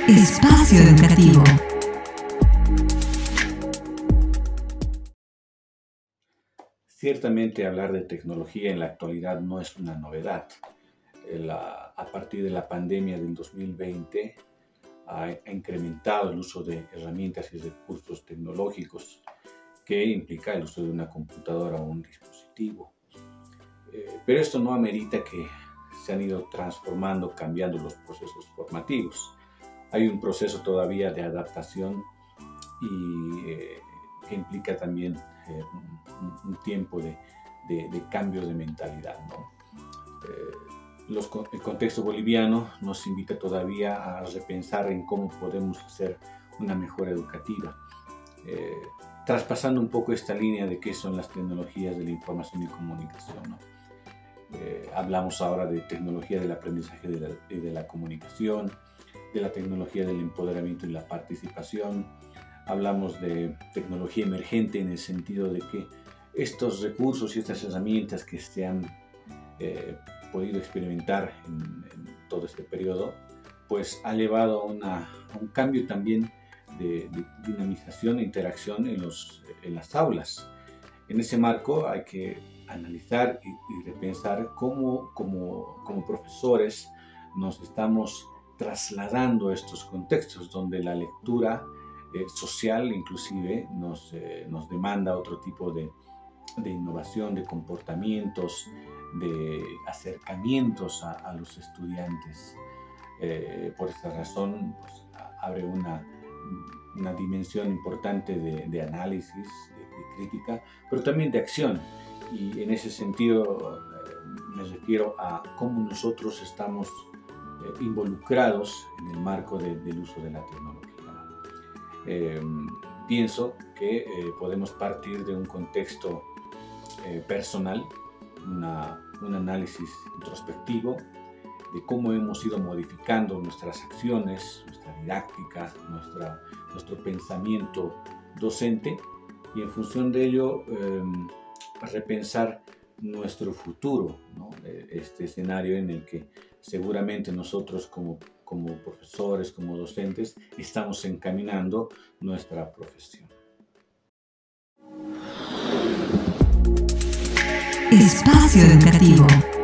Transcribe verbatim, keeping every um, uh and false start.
Espacio Educativo. Ciertamente hablar de tecnología en la actualidad no es una novedad. La, a partir de la pandemia del dos mil veinte ha, ha incrementado el uso de herramientas y recursos tecnológicos que implica el uso de una computadora o un dispositivo. Eh, pero esto no amerita que se han ido transformando, cambiando los procesos formativos. Hay un proceso todavía de adaptación y eh, que implica también eh, un, un tiempo de, de, de cambio de mentalidad, ¿no? Eh, los, el contexto boliviano nos invita todavía a repensar en cómo podemos hacer una mejora educativa, eh, traspasando un poco esta línea de qué son las tecnologías de la información y comunicación, ¿no? Eh, hablamos ahora de tecnología del aprendizaje y de, la, de la comunicación, de la tecnología del empoderamiento y la participación. Hablamos de tecnología emergente en el sentido de que estos recursos y estas herramientas que se han eh, podido experimentar en, en todo este periodo, pues ha llevado a, una, a un cambio también de, de dinamización e interacción en, los, en las aulas. En ese marco hay que analizar y, y repensar cómo como, como profesores nos estamos trasladando a estos contextos donde la lectura eh, social inclusive nos, eh, nos demanda otro tipo de, de innovación, de comportamientos, de acercamientos a, a los estudiantes. Eh, por esta razón pues, abre una, una dimensión importante de, de análisis, de, de crítica, pero también de acción. Y en ese sentido eh, me refiero a cómo nosotros estamos eh, involucrados en el marco de, del uso de la tecnología. Eh, pienso que eh, podemos partir de un contexto eh, personal, una, un análisis introspectivo de cómo hemos ido modificando nuestras acciones, nuestra didáctica, nuestra, nuestro pensamiento docente, y en función de ello eh, repensar nuestro futuro, ¿no? Este escenario en el que seguramente nosotros como, como profesores, como docentes, estamos encaminando nuestra profesión. Espacio Educativo.